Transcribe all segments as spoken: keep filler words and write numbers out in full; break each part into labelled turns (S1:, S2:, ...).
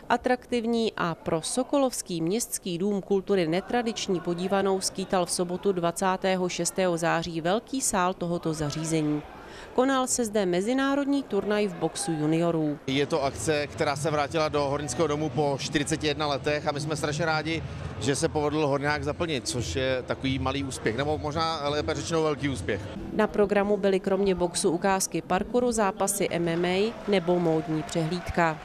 S1: Atraktivní a pro Sokolovský městský dům kultury netradiční podívanou skýtal v sobotu dvacátého šestého září velký sál tohoto zařízení. Konal se zde mezinárodní turnaj v boxu juniorů.
S2: Je to akce, která se vrátila do Hornického domu po čtyřiceti jedné letech a my jsme strašně rádi, že se povedl Horňák zaplnit, což je takový malý úspěch, nebo možná lépe řečeno velký úspěch.
S1: Na programu byly kromě boxu ukázky parkouru, zápasy M M A nebo módní přehlídka.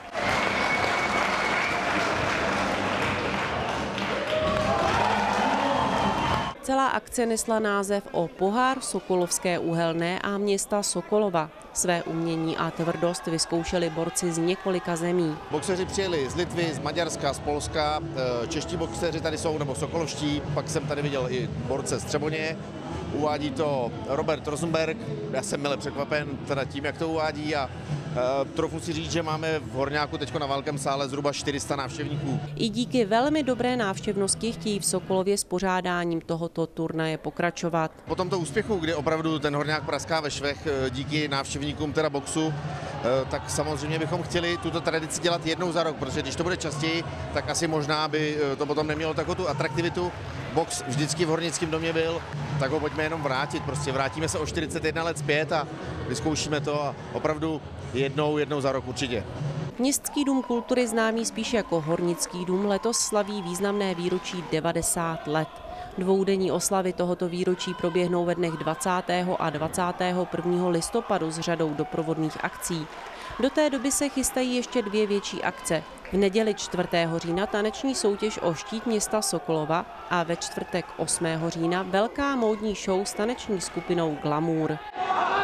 S1: Celá akce nesla název o Pohár Sokolovské uhelné a města Sokolova. Své umění a tvrdost vyzkoušeli borci z několika zemí.
S2: Boxeři přijeli z Litvy, z Maďarska, z Polska, čeští boxeři tady jsou, nebo sokolovští, pak jsem tady viděl i borce z Třeboně. Uvádí to Robert Rosenberg, já jsem mile překvapen teda tím, jak to uvádí a uh, trochu si říct, že máme v Horňáku teď na velkém sále zhruba čtyři sta návštěvníků.
S1: I díky velmi dobré návštěvnosti chtějí v Sokolově s pořádáním tohoto turnaje pokračovat.
S2: Po tomto úspěchu, kdy opravdu ten Horňák praská ve švech díky návštěvníkům teda boxu, tak samozřejmě bychom chtěli tuto tradici dělat jednou za rok, protože když to bude častěji, tak asi možná by to potom nemělo takovou tu atraktivitu. Box vždycky v Hornickém domě byl, tak ho pojďme jenom vrátit, prostě vrátíme se o čtyřicet jedna let zpět a vyzkoušíme to a opravdu jednou, jednou za rok určitě.
S1: Městský dům kultury, známý spíš jako Hornický dům, letos slaví významné výročí devadesát let. Dvoudenní oslavy tohoto výročí proběhnou ve dnech dvacátého a dvacátého prvního listopadu s řadou doprovodných akcí. Do té doby se chystají ještě dvě větší akce. V neděli čtvrtého října taneční soutěž o štít města Sokolova a ve čtvrtek osmého října velká módní show s taneční skupinou Glamour.